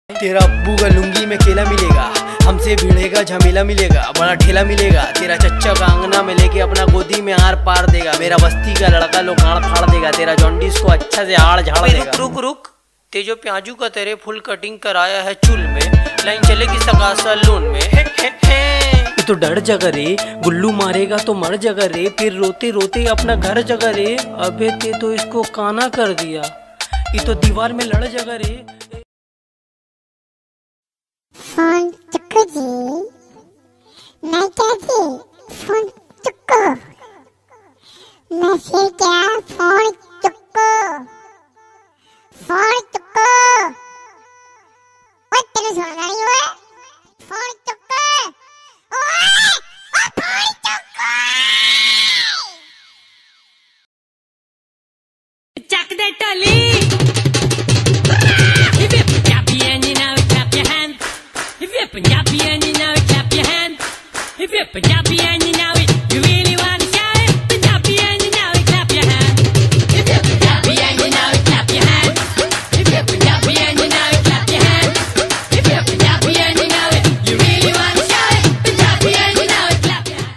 तेरा अब्बू का लुंगी में केला मिलेगा, हमसे भिड़ेगा झमेला मिलेगा, बड़ा ठेला मिलेगा। तेरा चच्चा का अंगना में लेके अपना गोदी में आर पार देगा। मेरा बस्ती का लड़का लोग गाड़ फाड़ देगा, तेरा जॉन्डिस को अच्छा से आड़ झाड़ देगा। रुक रुक ते जो प्याजू का तेरे फुल कटिंग कराया है चूल में, लाइन चलेगी सका सैलून में। तो डर जगा रे, गुल्लू मारेगा तो मर जगा रे, फिर रोते रोते अपना घर जगा रे। अबे ते तो इसको काना कर दिया, ये तो दीवार में लड़ जगा रे। फोन चुक्को जी, मैं क्या जी फोन चुक्को, मैं फिर क्या फोन चुक्को, फोन चुक्को। ओए तेरे सुनना नहीं हुआ? फोन चुक्को, ओए फोन चुक्को। Chuck the dolly. If you're Punjabi and you know it, clap your hand. If you're Punjabi and you know it, clap your hand. If you're Punjabi and you know it, you really want to shout it. Punjabi and you know it, clap your hand. If you're Punjabi and you know it, clap your hand. If you're Punjabi and you know it, clap your hand. If you're Punjabi and you know it, you really want to shout it. Punjabi and you know it, clap your hand.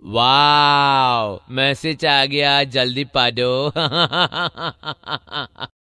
Wow, message आ गया, जल्दी पढ़ो।